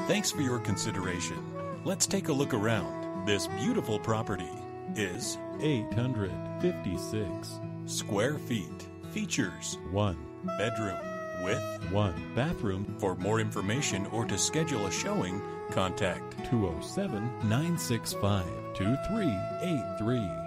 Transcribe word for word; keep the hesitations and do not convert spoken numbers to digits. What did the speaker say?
Thanks for your consideration. Let's take a look around. This beautiful property is eight hundred fifty-six square feet. Features one bedroom with one bathroom. For more information or to schedule a showing, contact two oh seven, nine six five, two three eight three.